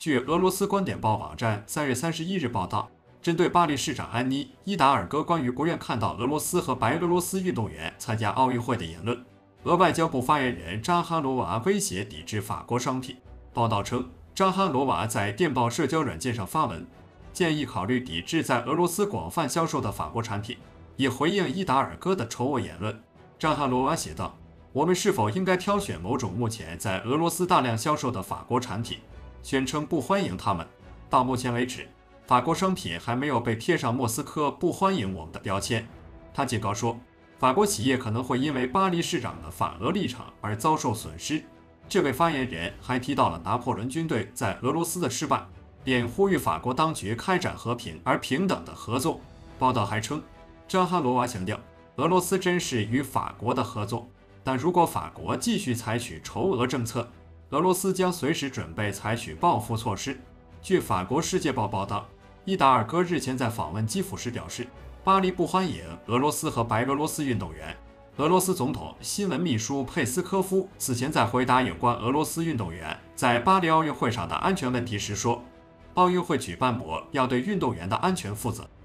据俄罗斯观点报网站3月31日报道，针对巴黎市长安妮·伊达尔戈关于国院看到俄罗斯和白俄罗斯运动员参加奥运会的言论，俄外交部发言人扎哈罗娃威胁抵制法国商品。报道称，扎哈罗娃在电报社交软件上发文，建议考虑抵制在俄罗斯广泛销售的法国产品，以回应伊达尔戈的丑恶言论。扎哈罗娃写道：“我们是否应该挑选某种目前在俄罗斯大量销售的法国产品，宣称不欢迎他们？到目前为止，法国商品还没有被贴上莫斯科不欢迎我们的标签。”他警告说，法国企业可能会因为巴黎市长的反俄立场而遭受损失。这位发言人还提到了拿破仑军队在俄罗斯的失败，并呼吁法国当局开展和平而平等的合作。报道还称，扎哈罗娃强调，俄罗斯珍视与法国的合作，但如果法国继续采取仇俄政策，俄罗斯将随时准备采取报复措施。据法国《世界报》报道，伊达尔戈日前在访问基辅时表示，巴黎不欢迎俄罗斯和白俄罗斯运动员。俄罗斯总统新闻秘书佩斯科夫此前在回答有关俄罗斯运动员在巴黎奥运会上的安全问题时说，奥运会举办国要对运动员的安全负责。